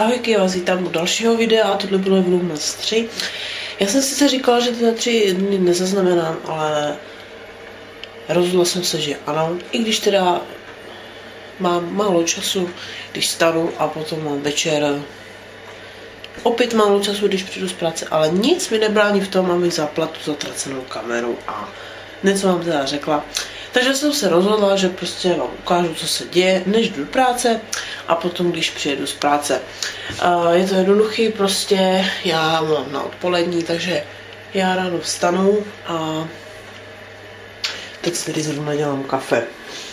Ahojky, já vás vítám u dalšího videa a tohle bylo Vlogmas 3. Já jsem sice říkala, že tyhle 3 dny nezaznamenám, ale rozhodla jsem se, že ano. I když teda mám málo času, když stanu a potom mám večer opět málo času, když přijdu z práce, ale nic mi nebrání v tom, abych zapla tu zatracenou kameru a něco vám teda řekla. Takže jsem se rozhodla, že prostě vám ukážu, co se děje, než jdu do práce a potom, když přijedu z práce. Je to jednoduchý, prostě já mám na odpolední, takže já ráno vstanu a teď si tedy zrovna dělám kafe.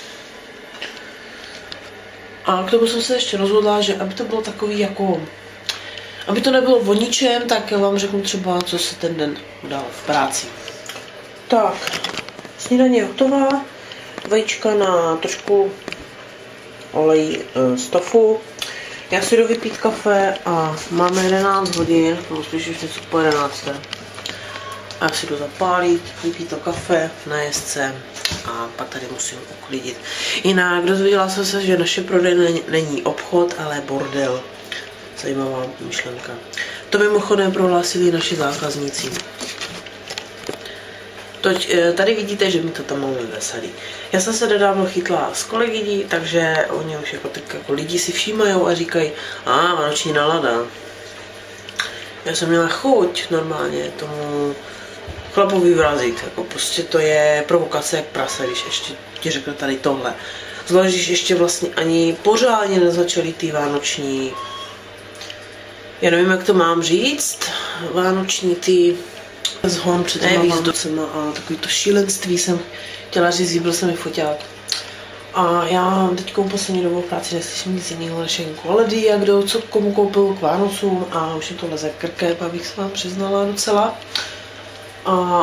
A k tomu jsem se ještě rozhodla, že aby to bylo takový jako... Aby to nebylo o ničem, tak vám řeknu třeba, co se ten den udalo v práci. Tak, snídaně je hotová. Vajíčka na trošku olej z tofu. Já si jdu vypít kafe a máme 11 hodin, nebo spíš už něco po 11. A já si jdu zapálit, vypít to kafe, najet se a pak tady musím uklidit. Jinak dozvěděla jsem se, že naše prodejna není obchod, ale bordel. Zajímavá myšlenka. To mimochodem prohlásili naši zákazníci. Tady vidíte, že mi to tam máme veselý. Já jsem se nedávno chytla s kolegyní, takže oni už jako lidi si všímají a říkají, vánoční nálada. Já jsem měla chuť normálně tomu chlapovi vrazit, jako prostě to je provokace jak prase, když ještě ti řekne tady tohle. Zvlášť, když ještě vlastně ani pořádně nezačaly ty vánoční, já nevím, jak to mám říct, vánoční ty zhon před těma Vánocema a takový to šílenství jsem chtěla říct, byl jsem mi foťák. A já teď poslední dobou v práci neslyším nic jiného než jen koledy a kdo co komu koupil k Vánocům a už mi to leze krkem, abych se vám přiznala docela. A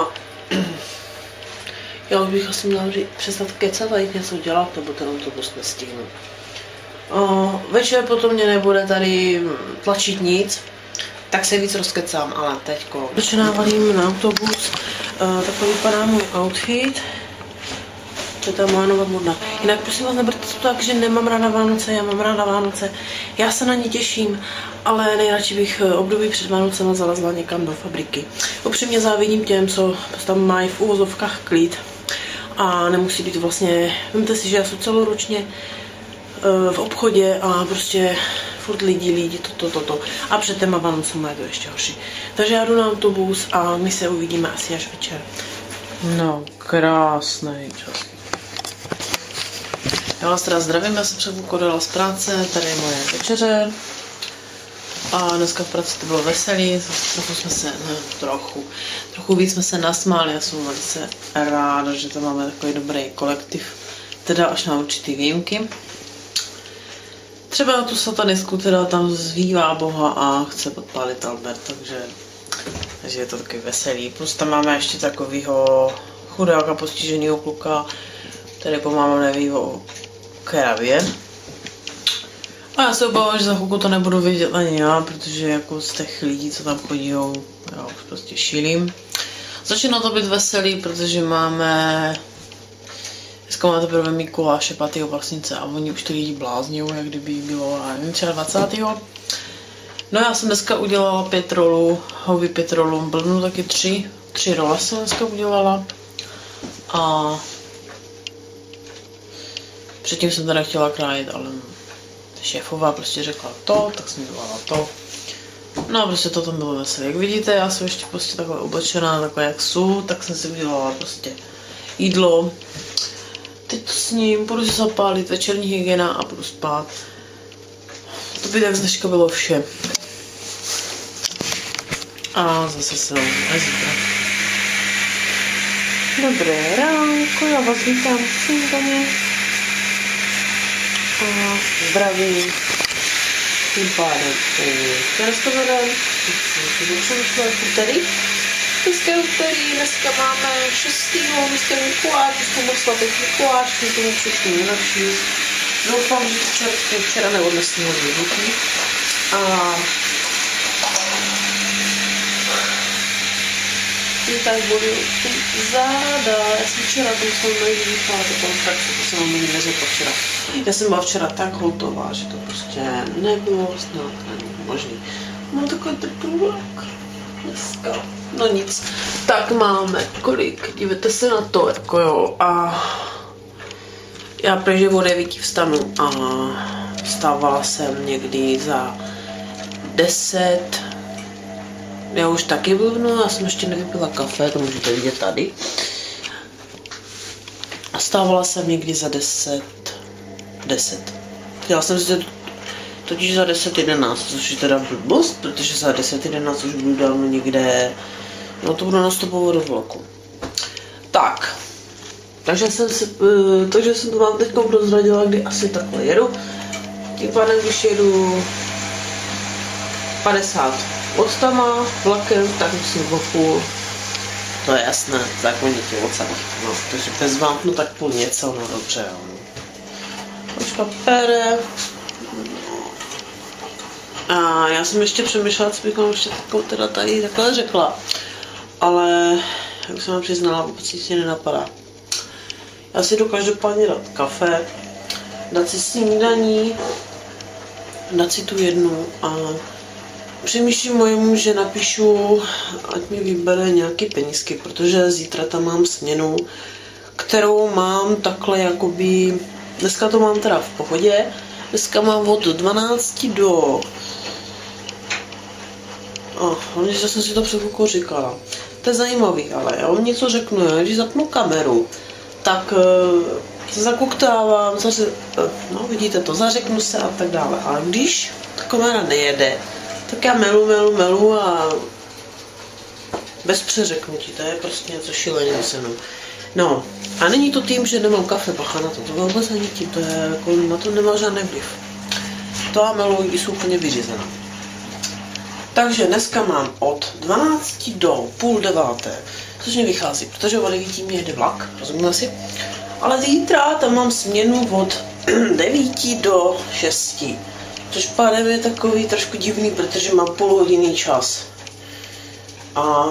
já už bych asi měla přestat kecat a jít něco dělat, nebo ten autobus nestihnu. Večer potom mě nebude tady tlačit nic, tak se víc rozkecám, ale teďko začínávalím na autobus. Takhle vypadá můj outfit. To je ta moje nová modna. Jinak prosím vás, neberte to tak, že nemám ráda Vánoce, já mám ráda Vánoce. Já se na ně těším, ale nejradši bych období před Vánocema zalezla někam do fabriky. Upřímně závidím těm, co tam mají v uvozovkách klid a nemusí být vlastně, vemte si, že já jsem celoročně v obchodě a prostě furt lidi, to. A před těma Vánocema je to ještě horší. Takže já jdu na autobus a my se uvidíme asi až večer. No, krásný čas. Já vás teda zdravím, já jsem před chvilkou dojela z práce, tady je moje večeře. A dneska v práci to bylo veselý, trochu jsme se, trochu víc jsme se nasmáli, já jsem velice ráda, že to máme takový dobrý kolektiv, teda až na určitý výjimky. Třeba tu satanistku teda tam zvívá Boha a chce podpálit Albert, takže je to takový veselý. Plus tam máme ještě takovýho chudáka postiženého kluka, který po máma neví o kravě. A já se obávám, že za chvilku to nebudu vědět ani já, protože jako z těch lidí, co tam chodí, já už prostě šílím. Začíná to být veselý, protože dneska máme teprve Mikuláše 5. prosince a oni už ty lidi blázňují, jak kdyby bylo, nevím, třeba 20. No já jsem dneska udělala 5 rolů, hobby 5 rolů, blbnu taky 3 role jsem dneska udělala. A předtím jsem teda chtěla krájet, ale šéfová prostě řekla to, tak jsem dělala to. No a prostě to tam bylo veselé. Jak vidíte, já jsem ještě prostě takhle oblečená, takhle jak jsou, tak jsem si udělala prostě jídlo. Teď to s ním, budu si zapálit, večerní hygiena a budu spát. To by tak z dneška bylo vše. A zase se na zítra. Dobré ránko, já vás vítám v snídaně. A zdravím. Tím pádem dneska zadám. Dneska máme 6. dneska Mikuláš, dneska byl svatý Mikuláš, k tomu přišli nejlepší. Doufám, že to včera neodnesli hodně dětí. A Mě tak bolí záda. Já jsem včera to musela najít vypávat, to bylo tak, že jsem vám ani neřekla včera. Já jsem byla včera tak hotová, že to prostě nebylo snad ani možný. Mám takový trpůlek dneska. No nic. Tak máme kolik? Dívejte se na to, jako jo. A já protože o 9 vstanu a vstávala jsem někdy za 10. Já už taky blbnu, já jsem ještě nevypila kafe, to můžete vidět tady. A stávala jsem někdy za 10. Já jsem si totiž za 10:11, což je teda blbost, protože za 10:11 už budu dávno někde, no to budu nastupovat do vlaku. Tak, takže jsem to vám teď prozradila, kdy asi takhle jedu. Tím pádem, když jedu 50 od tama vlakem, tak musím o půl. To je jasné, zákonitě od samých, no, takže bez vám, no tak půl něco, no dobře, jo. Počka pere. A já jsem ještě přemýšlela, co bych vám ještě teda tady takhle řekla. Ale, jak jsem vám přiznala, vůbec nic mě nenapadá. Já si jdu každopádně dát kafe, dát si snídaní, dát si tu jednu a přemýšlím mojemu, že napíšu, ať mi vybere nějaký penízky, protože zítra tam mám směnu, kterou mám takhle jakoby, dneska to mám teda v pohodě, dneska mám od 12 do... že jsem si to před chvilkou říkala. To je zajímavý, ale já vám něco řeknu, já když zapnu kameru, tak se zakuktávám, no vidíte to, zařeknu se a tak dále, ale když ta kamera nejede, tak já melu a bez přeřeknutí, to je prostě něco šíleně se mnou. No, a není to tím, že nemám kafe, bacha na to vůbec ani tím, to je, jako, na to nemá žádný vliv. To a melu jsou úplně vyřízená. Takže dneska mám od 12 do půl 9, což mě vychází, protože o 9 mě jede vlak, rozumíme si? Ale zítra tam mám směnu od 9 do 6, což pádem je takový trošku divný, protože mám půlhodinný čas. A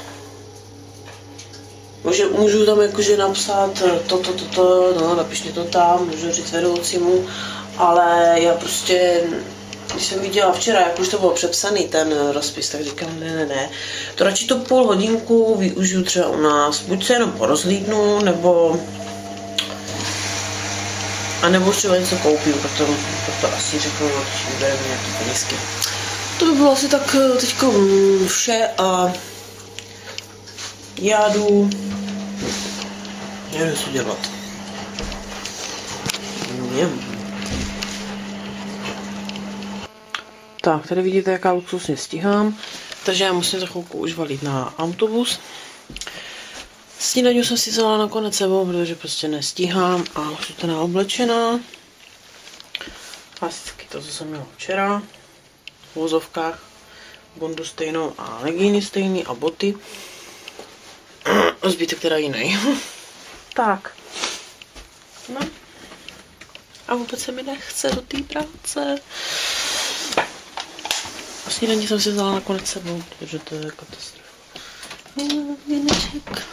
můžu tam jakože napsat no napiš mě to tam, můžu říct vedoucímu, ale já prostě... Když jsem viděla včera, jak už to bylo přepsaný ten rozpis, tak říkám ne. To radši to půl hodinku využiju třeba u nás. Buď se jenom porozhlídnu, nebo třeba něco koupím, proto asi řeknu, že bude nějaký penízky. To by bylo asi tak teďko vše a já jdu co dělat. Tak, tady vidíte, jaká luxusně stíhám, takže já musím za chvilku už valit na autobus. Snídaňu jsem si vzala nakonec sebou, protože prostě nestíhám a už je teda oblečená. Hasičky, to, co jsem měla včera, v vozovkách, bundu stejnou a legíny stejný a boty. Zbytek teda jiný. Tak. No. A vůbec se mi nechce do té práce. Snídaní jsem si vzala nakonec sebou, protože to je katastrofa. Věneček.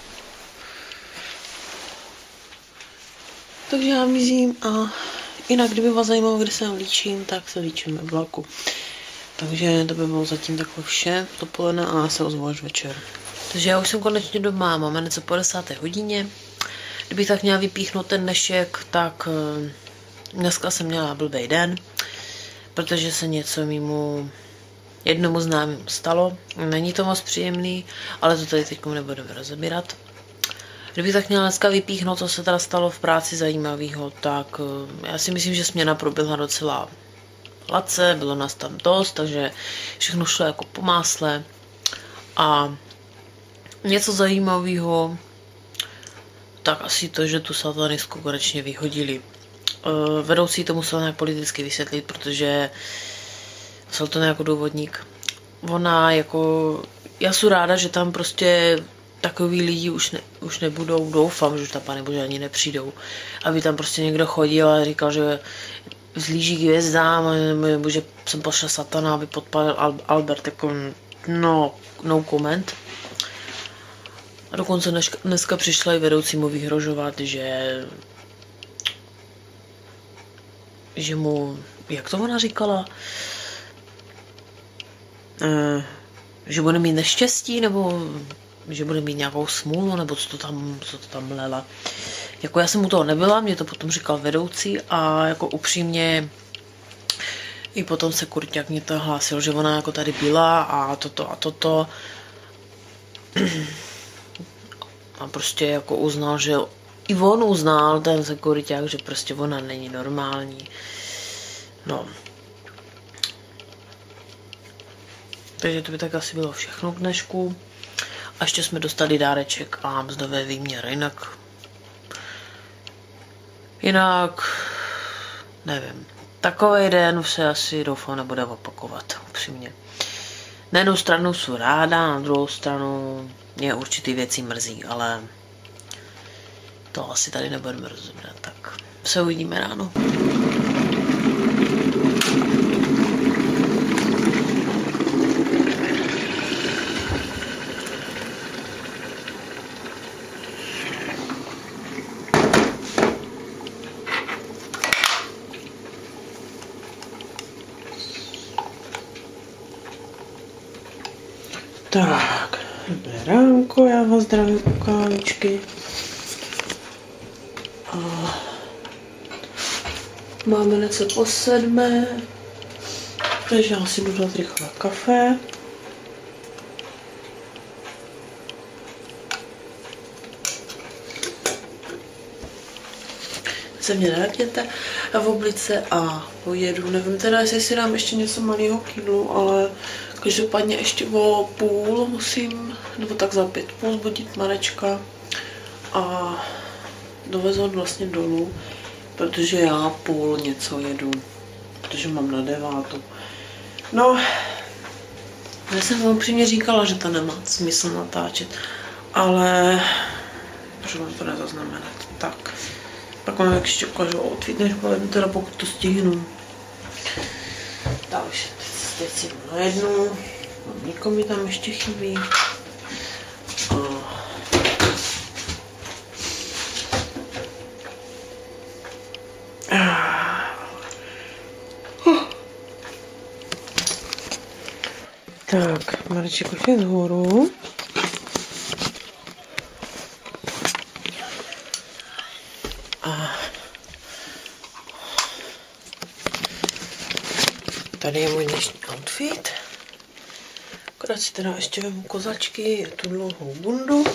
Takže já mizím a jinak, kdyby vás zajímalo, kde se líčím, tak se líčím v vlaku. Takže to by bylo zatím takhle vše dopoledne a já se ozvu až večer. Takže já už jsem konečně doma, máme něco po 10. hodině. Kdybych tak měla vypíchnout ten dnešek, tak dneska jsem měla blbej den, protože se něco mému jednomu známému stalo. Není to moc příjemný, ale to tady teď nebudeme rozebírat. Kdybych tak měla dneska vypíchnout, co se teda stalo v práci zajímavého, tak já si myslím, že směna proběhla docela hladce, bylo nás tam dost, takže všechno šlo jako po másle. A něco zajímavého, tak asi to, že tu satanistku konečně vyhodili. Vedoucí to musel nějak politicky vysvětlit, protože musel to nějaký důvodník. Ona jako, já jsem ráda, že tam prostě takový lidi už nebudou, doufám, že už tam Pane Bože ani nepřijdou, aby tam prostě někdo chodil a říkal, že vzlíží k hvězdám, nebo že jsem pošla satana, aby podpalil Albert, jako no comment. A dokonce dneska přišla i vedoucímu vyhrožovat, že mu, jak to ona říkala, že bude mít neštěstí, nebo že bude mít nějakou smůlu, nebo co to tam lela. Jako já jsem u toho nebyla, mě to potom říkal vedoucí a jako upřímně i potom se Kurťák mě to hlásil, že ona jako tady byla a toto. A prostě jako uznal, že i on uznal, ten sekuriťák, že prostě ona není normální. No. Takže to by tak asi bylo všechno k dnešku. A ještě jsme dostali dáreček a mzdové výměry, jinak nevím. Takový den se asi doufám nebude opakovat, upřímně. Na jednu stranu jsou ráda, na druhou stranu mě určitý věci mrzí, ale to asi tady nebudeme rozebrat, tak se uvidíme ráno. Tak, dobré ránko, já vás zdravím u kávičky. A máme něco po 7, takže já si budu dát rychle kafe. Se mě nelepněte v oblice a pojedu. Nevím teda, jestli si dám ještě něco malého k jídlu, ale každopádně ještě o půl musím, nebo tak za 5 zbudit Marečka a dovezu vlastně dolů, protože já půl něco jedu, protože mám na 9. No, já jsem vám upřímně říkala, že to nemá smysl natáčet, ale můžu vám to nezaznamenat. Tak, pak vám ještě ukážu outfit, než pojedu teda, pokud to stihnu. Takže teď si jdu na jednu, nikomu mi tam ještě chybí. Tak, Mareček už je vzhůru. A tady je můj dnešní outfit. Akorát si teda ještě vemu kozačky, tu dlouhou bundu.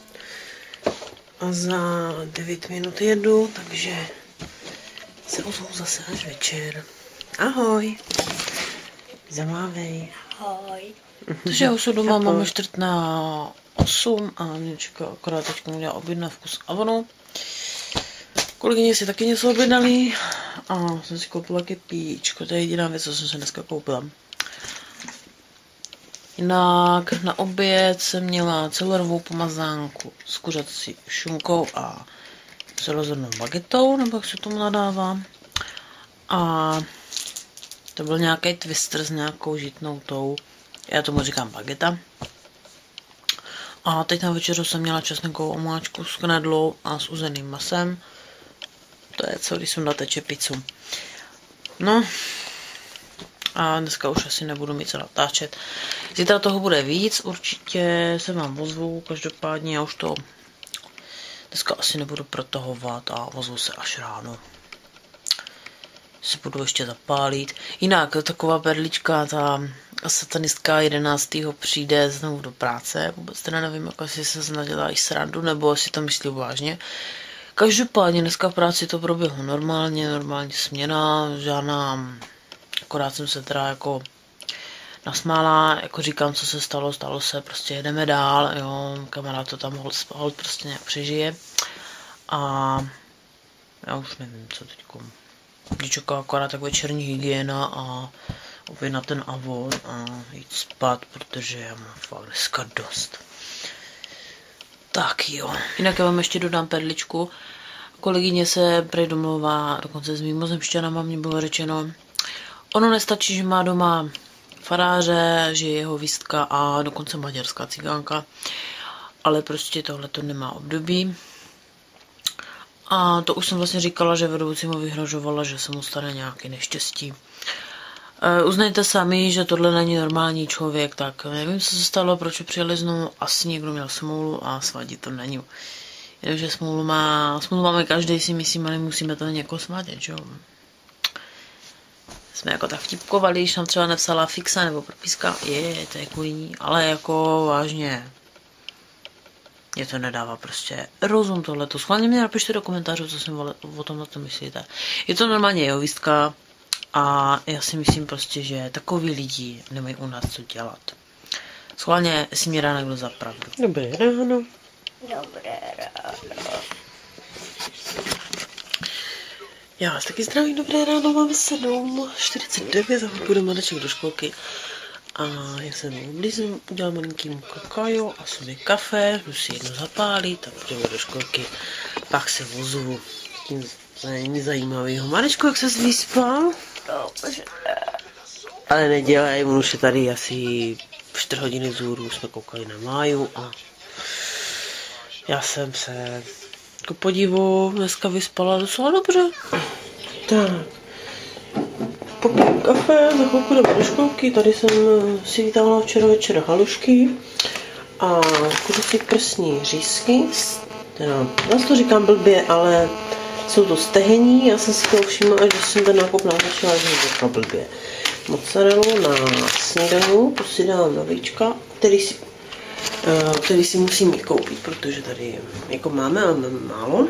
A za 9 minut jedu, takže se ozvu zase až večer. Ahoj. Zamávej. Ahoj. Takže já už jsem doma, máme 7:45 a mě čeká akorát teď udělá objednávku z Avonu. Kolegyně si taky něco objednali a jsem si koupila kepíčko, to je jediná věc, co jsem se dneska koupila. Jinak na oběd jsem měla celorovou pomazánku s kuřací šunkou a celozrnnou bagetou, nebo jak se tomu nadává. A to byl nějaký twister s nějakou žitnou tou, já tomu říkám bageta. A teď na večeru jsem měla česnekovou omáčku s knedlou a s uzeným masem. To je co, když jsem nateče pizzu. No. A dneska už asi nebudu mít co natáčet. Zítra toho bude víc, určitě se vám ozvu, každopádně já už to dneska asi nebudu protahovat a ozvu se až ráno. Se budu ještě zapálit. Jinak taková perlička, ta satanistka 11. přijde znovu do práce. Vůbec teda nevím, jako jestli se snažila i srandu, nebo jestli to myslí vážně. Každopádně dneska v práci to proběhlo normálně směna, žádná, akorát jsem se teda jako nasmála, jako říkám, co se stalo se, prostě jedeme dál, jo, kamarád to tam hold prostě nějak přežije. A já už nevím, co teďko. Mě čeká akorát tak večerní hygiena a opět na ten Avon a jít spát, protože já mám fakt dneska dost. Tak jo. Jinak já vám ještě dodám perličku. Kolegyně se prej domluvá, dokonce s mimozemšťanama mě bylo řečeno. Ono nestačí, že má doma faráře, že je jeho vístka a dokonce maďarská cigánka. ale prostě tohle to nemá období. A to už jsem vlastně říkala, že vedoucí mu vyhrožovala, že se mu stane nějaký neštěstí. Uznejte sami, že tohle není normální člověk, tak nevím, co se stalo, proč přijeli znovu, asi někdo měl smůlu a svadit to není. Jenomže smůlu máme každý, si myslím, ale musíme to někoho svádět, že jo. Jsme jako tak vtipkovali, když nám třeba nepsala fixa nebo propiska, to je kvůli ní, ale jako vážně. Mně to nedává prostě rozum tohleto. Schválně mě napište do komentářů, co si o tomhle to myslíte. Je to normálně jehovistka a já si myslím prostě, že takový lidi nemají u nás co dělat. Schválně si mě dá někdo za pravdu. Dobré ráno. Dobré ráno. Já vás taky zdravím, dobré ráno, máme 7:49 a půjdeme Madeček do školky. A já se oblízím, udělám malinkým kakajo a sobě kafe, jdu si jedno zapálit a půjdeme do školky. Pak se vozu. Tím není zajímavýho. Marečko, jak ses vyspal? Dobře. Ale nedělej, on už je tady asi 4 hodiny vzhůru, jsme koukali na Máju a já jsem se jako podivu dneska vyspala docela dobře. Tak. Popiju kafe, za chvilku jdeme do školky, tady jsem si vytáhla včera večer halušky a kudu si prsní řízky, teda, já to říkám blbě, ale jsou to stehení, já jsem si to všimla, že jsem ten nákup naznačila, že je to blbě. Mozzarellu na snídanu, to si dám na víčka, který si musím koupit, protože tady jako máme, ale máme málo.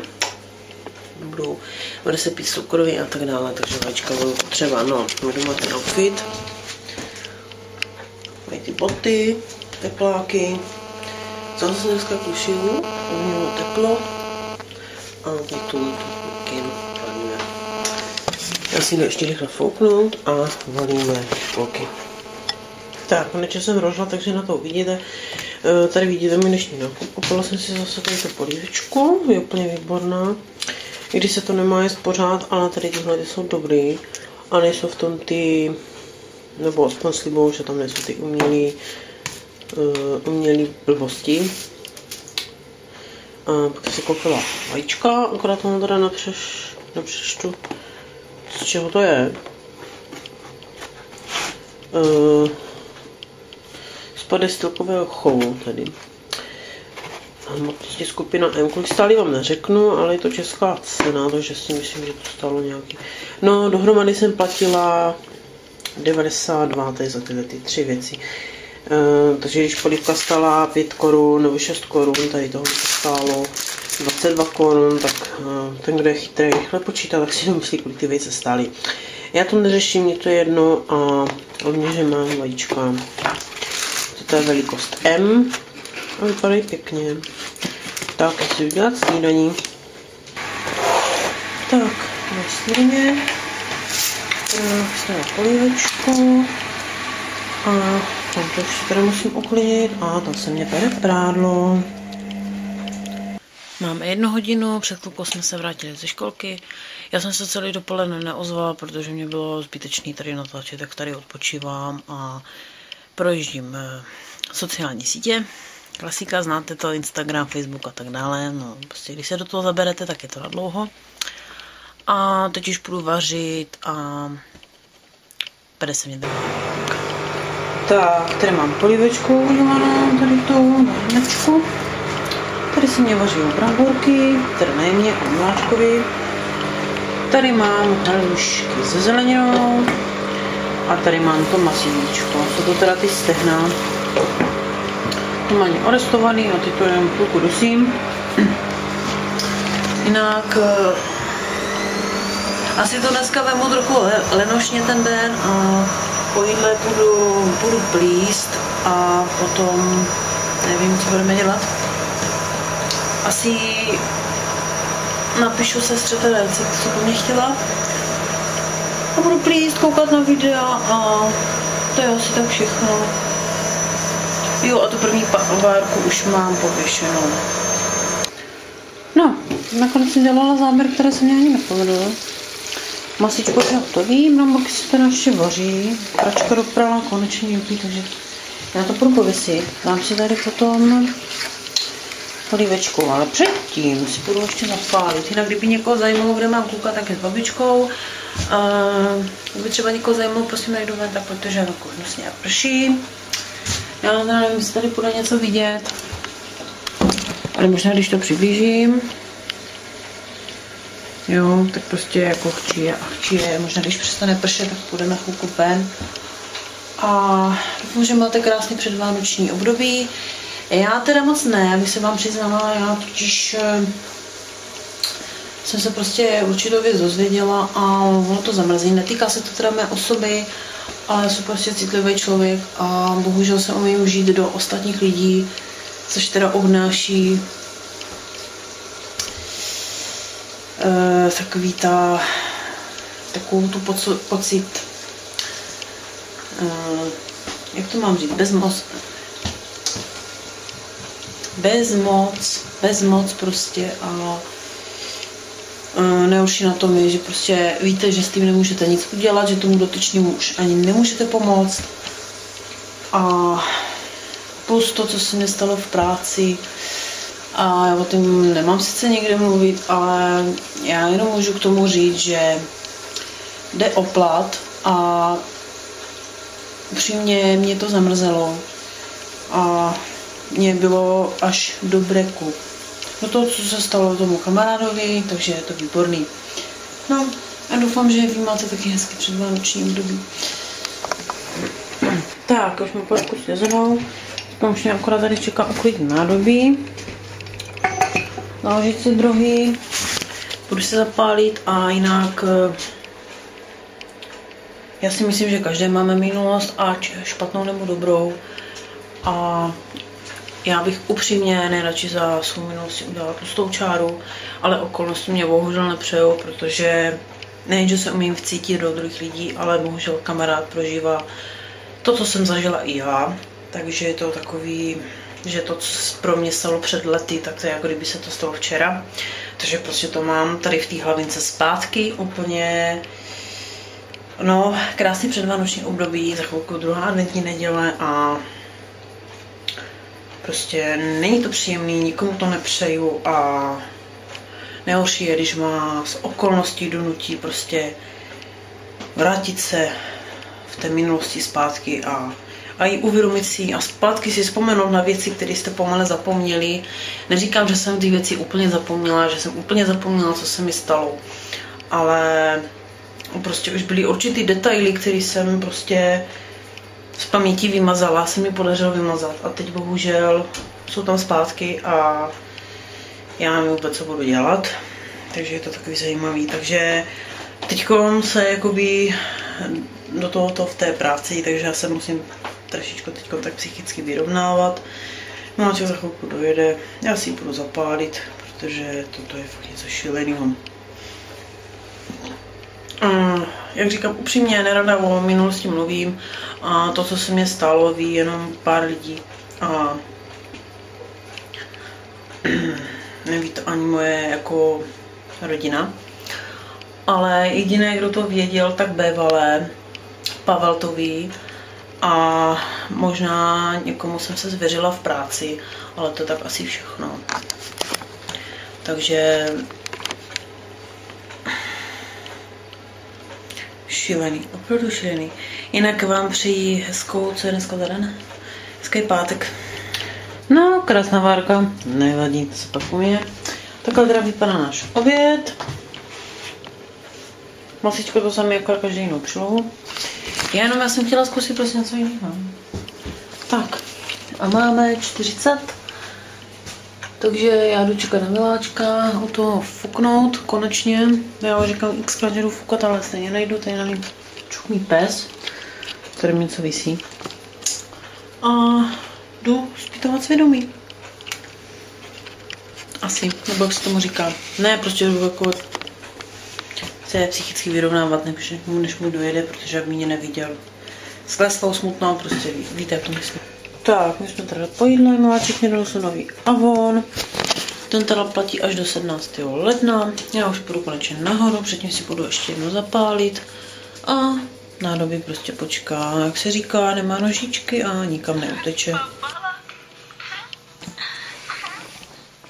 Bude se pít cukroví a tak dále, takže vajíčka budou potřeba. No, budu mít ten outfit. Mají ty boty, tepláky. Zase dneska kušiju, mělo teplo. A teď tu kým valíme. Já si jdu ještě rychle fouknout a valíme školky. Tak, konečně jsem rožla, takže na to uvidíte. Tady vidíte můj dnešní nákup. Koupila jsem si zase tady tu polívečku, je úplně výborná. I když se to nemá jíst pořád, ale tady tyhle jsou dobrý. A nejsou v tom ty, nebo aspoň slibuju, že tam nejsou ty umělý blbosti. A pak si koupila vajíčka, akorát mám teda nepřečtu, z čeho to je. Z podestilkového chovu tedy. Prostě skupina M, kolik stály vám neřeknu, ale je to česká cena, takže si myslím, že to stálo nějaký. No, dohromady jsem platila 92, to je za tyhle ty 3 věci. Takže když polívka stála 5 korun nebo 6 korun, tady toho stálo 22 korun, tak ten, kdo je chytrý, rychle počítá, tak si domyslí, kolik ty věci stály. Já to neřeším, mě to je jedno a hlavně, že mám vajíčka. To je velikost M. A vypadají pěkně. Tak, chci udělat snídaní. Tak, na snídaně. Chci polívečku. A tam to už teda musím uklidit. A tam se mě pere prádlo. Máme 1 hodinu, před chvilkou jsme se vrátili ze školky. Já jsem se celý dopoledne neozvala, protože mě bylo zbytečný tady natáčet, tak tady odpočívám a projíždím sociální sítě. Klasika, znáte to, Instagram, Facebook a tak dále. No, prostě když se do toho zaberete, tak je to na dlouho. A teď už půjdu vařit a pede se mě druhá. Tak, tady mám polívečku udělanou, tady tu na hrnečku. Tady si mě vaří bramborky, teda nejmě a mláčkovi. Tady mám halušky se zeleninou. A tady mám to masíčko. Jsou to teda ty stehna. Normálně orestovaný a teď to jenom půlku dusím. Jinak asi to dneska vemu trochu lenošně ten den a po jídle budu plíst a potom nevím, co budeme dělat. Asi napíšu sestře ten recept, co po mě chtěla. A budu plíst, koukat na videa a to je asi tak všechno. Jo, a tu první várku už mám pověšenou. No, nakonec jsem dělala záběr, které se mě ani nepovedlo. Masíčko je hotový, bramborky se teda ještě vaří. Pračka doprala konečně jupí, takže já to budu pověsit. Dám si tady potom polívečkou, ale předtím si budu ještě zapálit. Jinak kdyby někoho zajímalo, kde mám kluka, tak je s babičkou. Kdyby třeba někoho zajímalo, prosím najdu ven, tak protože jako hnusně prší. Já nevím, jestli tady bude něco vidět. Ale možná, když to přiblížím. Jo, tak prostě jako chčije. Možná, když přestane pršet, tak půjdeme chvilku ven. A doufám, že máte krásný předvánoční období. Já teda moc ne, abych se vám přiznala, já totiž jsem se prostě určitou věc dozvěděla a ono to zamrzí. Netýká se to teda mé osoby, ale jsem prostě citlivý člověk a bohužel se umím žít do ostatních lidí, což teda obnáší takovou tu pocit, jak to mám říct, bezmoc prostě a nejhorší na tom je, že prostě víte, že s tím nemůžete nic udělat, že tomu dotyčnému už ani nemůžete pomoct a plus to, co se mi stalo v práci a já o tom nemám sice někde mluvit, ale já jenom můžu k tomu říct, že jde o plat a upřímně mě to zamrzelo a mě bylo až do breku. No to, co se stalo tomu kamarádovi, takže je to výborný. No a doufám, že vy máte taky hezky předvánoční období. Tak, už jsme pořádku sjezenou. Už mě akorát tady čeká uklidit nádobí. Naložit si drohy. Budu se zapálit a jinak já si myslím, že každý máme minulost, ať špatnou nebo dobrou. A já bych upřímně nejradši za svou minulost udělala tlustou čáru, ale okolnosti mě bohužel nepřejou, protože nejen, že se umím vcítit do druhých lidí, ale bohužel kamarád prožívá to, co jsem zažila i já. Takže je to takový, že to, co se pro mě stalo před lety, tak to je jako kdyby se to stalo včera. Takže prostě to mám tady v té hlavince zpátky úplně. No, krásný předvánoční období, za chvilku druhá adventní neděle a prostě není to příjemný, nikomu to nepřeju a nejhorší je, když má z okolností donutí prostě vrátit se v té minulosti zpátky a i uvědomit si a zpátky si vzpomenout na věci, které jste pomale zapomněli. Neříkám, že jsem ty věci úplně zapomněla, že jsem úplně zapomněla, co se mi stalo, ale prostě už byly určitý detaily, které jsem prostě z paměti vymazala, se mi podařilo vymazat a teď bohužel jsou tam zpátky a já nevím vůbec, co budu dělat, takže je to takový zajímavý, takže teďko se jakoby do tohoto v té práci, takže já se musím trošičku teďko tak psychicky vyrovnávat. Máček za chvilku dojede, já si ji budu zapálit, protože toto je fakt něco šíleného. Jak říkám upřímně, nerada o minulosti mluvím a to, co se mě stalo, ví jenom pár lidí a neví to ani moje jako rodina, ale jediné, kdo to věděl, tak bývalé, Pavel to ví a možná někomu jsem se zvěřila v práci, ale to tak asi všechno. Takže šílený, opravdu šílený. Jinak vám přeji hezkou, co je dneska za den? Hezký pátek. No, krásná várka, nevadí, to se pak umije. Takhle teda vypadá náš oběd. Masičko to samé jako každý jinou přilohu. Já jsem chtěla zkusit prostě něco jiného. Tak, a máme 40. Takže já jdu čekat na miláčka, o toho fuknout, konečně. Já už říkám xkrát, že jdu fukat, ale stejně nejdu, tady na mě čuchmí pes, který mi něco visí. A jdu zpytovat svědomí. Asi, nebo jak se tomu říká. Ne, prostě jdu jako se psychicky vyrovnávat, než mu dojede, protože by mě neviděl. Skleslou, smutnou, prostě víte, jak to myslím. Tak, my jsme teda po jídle, miláček mě donesl nový Avon. Ten teda platí až do 17. ledna. Já už půjdu konečně nahoru, předtím si budu ještě jednou zapálit. A nádobí prostě počká, jak se říká, nemá nožičky a nikam neuteče.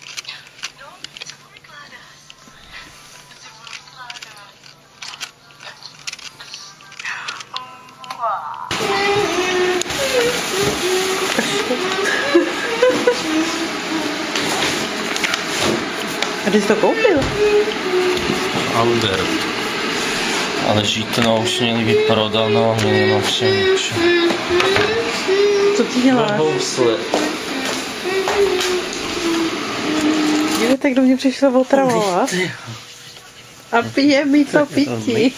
A ty jsi to koupil? Albert. Ale žítno už měli vyprodáno, měli na všem. Co ty děláš? Dívejte, kdo mě přišel otravovat. A pije mi to pití.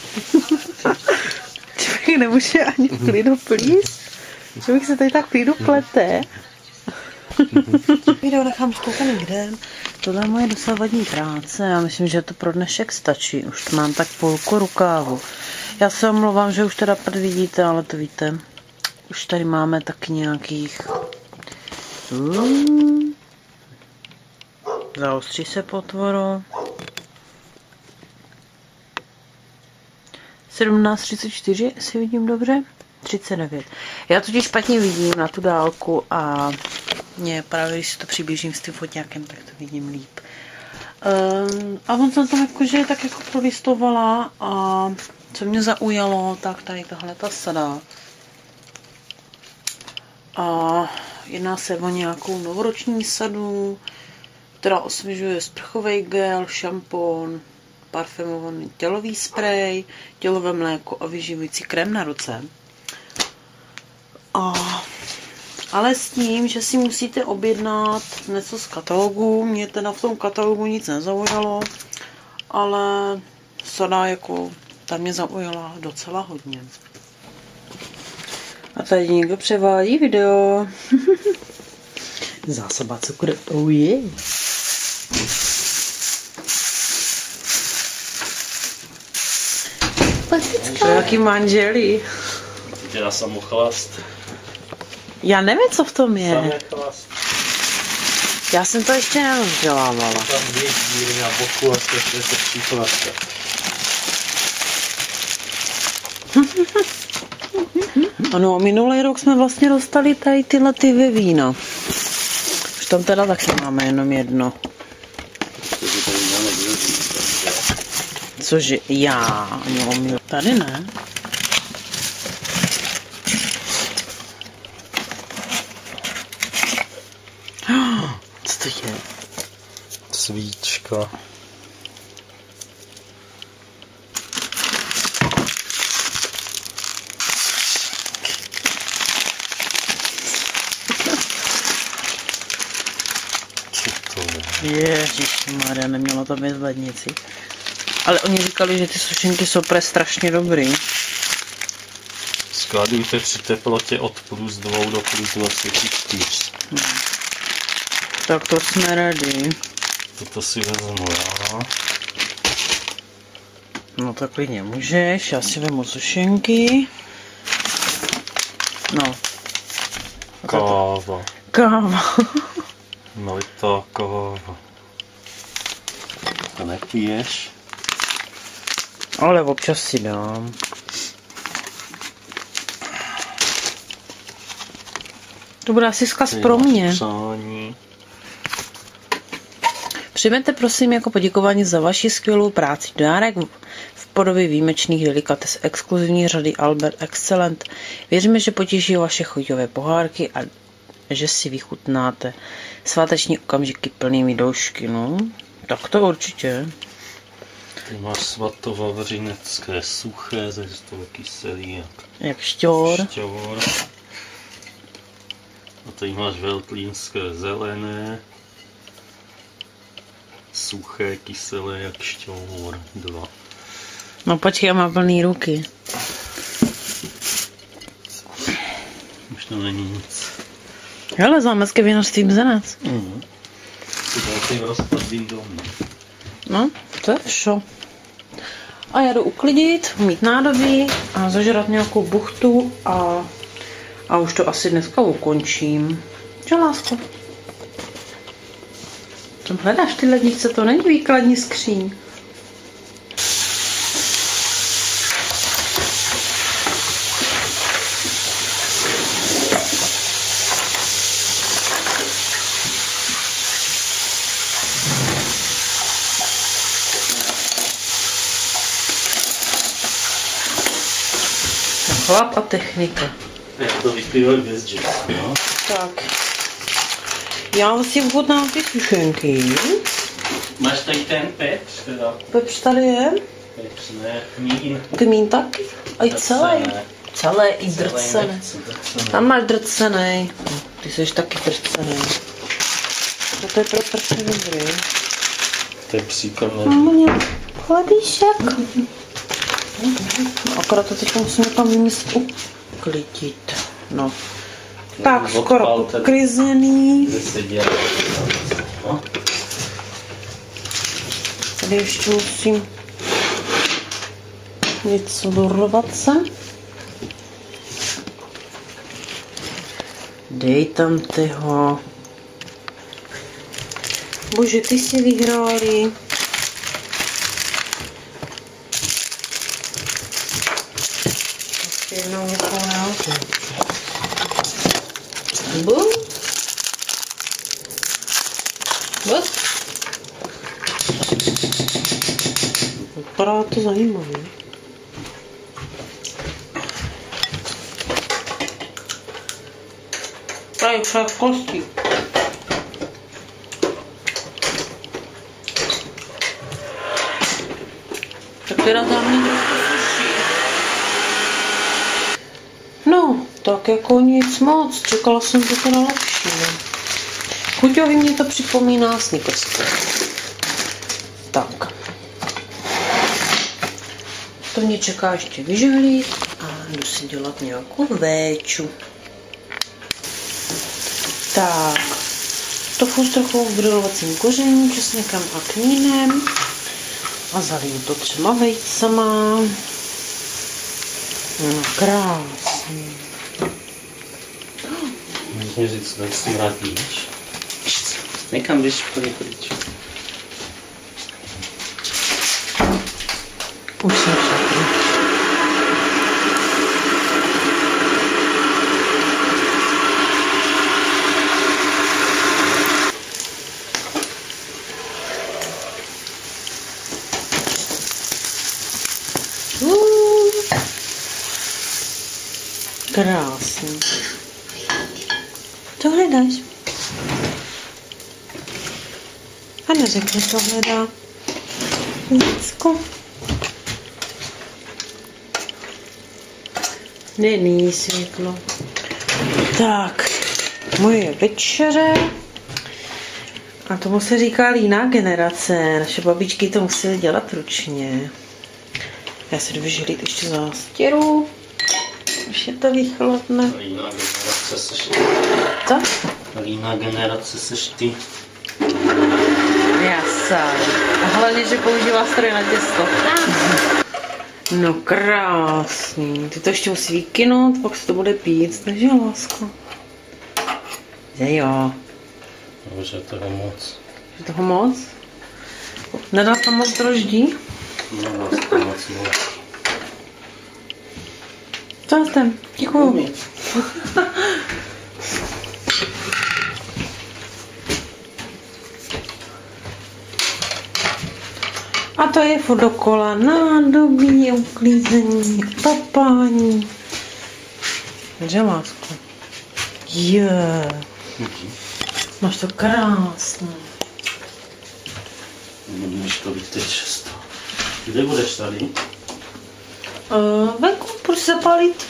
Člověk nemůže ani v klidu plíst. Člověk se tady tak v klidu plete. Video nechám spoukaný kde. Tohle je moje dosavadní práce. Já myslím, že to pro dnešek stačí. Už to mám tak půlku rukávu. Já se omlouvám, že už teda vidíte, ale to víte. Už tady máme tak nějakých... Zaostří se potvoro. 17:34, jestli vidím dobře. 39. Já totiž špatně vidím na tu dálku a mě právě, když si to přiblížím s tím fotňákem, tak to vidím líp. A on jsem tam jakože tak jako prolistovala a co mě zaujalo, tak tady tahle ta sada. A jedná se o nějakou novoroční sadu, která osvěžuje sprchový gel, šampon, parfumovaný tělový sprej, tělové mléko a vyživující krém na ruce. Ale s tím, že si musíte objednat něco z katalogu. Mě teda v tom katalogu nic nezaujalo, ale sada jako ta mě zaujala docela hodně. A tady někdo převádí video. Zásoba cukru. Oh yeah. To jaký manželí. Dělá samochlast. Já nevím, co v tom je. Já jsem to ještě nerozdělávala. Tam dvě díry na boku a to je příkladka. Ano, minulý rok jsme vlastně dostali tady tyhle ty vína. Už tam teda taky máme jenom jedno. Cože já? No, tady ne. Co to je? Svíčka. Ježišmarja, nemělo to být v lednici. Ale oni říkali, že ty sušenky jsou strašně dobrý. Skladujte při teplotě od +2 do +24. Tak to jsme ready. Toto si vezmu já. No tak klidně můžeš, já si vezmu sušenky. No. Káva. Káva. Nalitá káva. To nepiješ? Ale občas si dám. To bude asi vzkaz pro mě. Přání. Přijměte prosím jako poděkování za vaši skvělou práci dárek v podobě výjimečných delikates exkluzivní řady Albert Excellent. Věříme, že potěší vaše chuťové pohárky a že si vychutnáte sváteční okamžiky plnými doušky. No, tak to určitě. Ty máš svatovavřinecké suché, takže to je kyselý jak šťor. A tady máš veltlínské zelené, suché, kyselé jak šťor. 2. No počkej, já mám plný ruky. Už to není nic. Hele, zámecké vinařství Bzenec. Ty velký rozpad domu. No, to je vše. A já jdu uklidit, mít nádobí a zažrat nějakou buchtu a už to asi dneska ukončím. Čau, lásko. Co hledáš ty lednice? To není výkladní skříň. Chlap a technika. Jak to vyplývá bez džesu, no? Tak. Já si vhodnám ty sušenky. Máš tady ten pepř, teda? Pepř tady je. Pepř, ne, kmín. Kmín taky. A i celý. Celé i drcené. Tam máš drcenej. Ty jsi taky drcenej. No to je pro prče dobrý. Pepříka ne. Chlebíšek. Akorát to teď musím tam vymyslet uklidit. No. Tak, skoro uklizený. Tady ještě musím něco dorovat sem. Dej tam tyho. Bože, ty si vyhráli. Ještě jednou někoho naučím. Bum. Bum. Vypadá to zajímavě. Tady však kosti. Tak teda za mě no, tak jako nic moc. Čekala jsem to teda lepší. Chuťový mě to připomíná Snickersku. Tak. To mě čeká ještě vyžehlít a jdu si dělat nějakou véču. Tak. Tofu s trochu grilovacím kořením, česnekem a kmínem. A zaliju to 3 vejcama. No, krásný. Můžeš říct, jak si vrátíš. Někam jdeš pryč. Už jsem všechny. Krásný. Co hledáš? A neřekni, co hledá. Děcko. Není světlo. Tak, moje večeře. A tomu se říká líná generace. Naše babičky to musely dělat ručně. Já si jdu vyželit ještě zástěru. Už je to vychladne. Líná generace seš ty. Co? Líná generace seš ty. Já sám. A hlavně, že používá stroj na těsto. No krásný. Ty to ještě musí vykynout, pak se to bude pít. Takže lásko. Že jo. Že toho moc. Že toho moc? Nedá tam moc droždí? No, to moc moc. Co jste? Děkuju. A to je furt dokola nádobí, uklízení, papání. Že, lásko? Máš to krásné. Budeš to teď často. Kde budeš tady? Venku, půjdu se zapálit.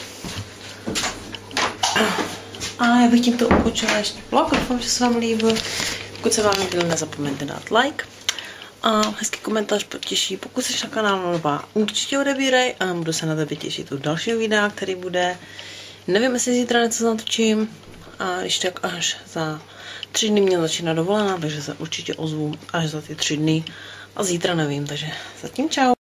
A já bych tímto ukončila ještě vlog. Doufám, že se vám líbil. Pokud se vám líbil, nezapomeňte dát like. A hezký komentář potěší. Pokud jsi na kanálu nová, určitě odebírej a budu se na tebe těšit u dalšího videa, který bude. Nevím, jestli zítra něco natočím. A když tak až za 3 dny mě začíná dovolená, takže se určitě ozvu až za ty 3 dny. A zítra nevím, takže zatím čau.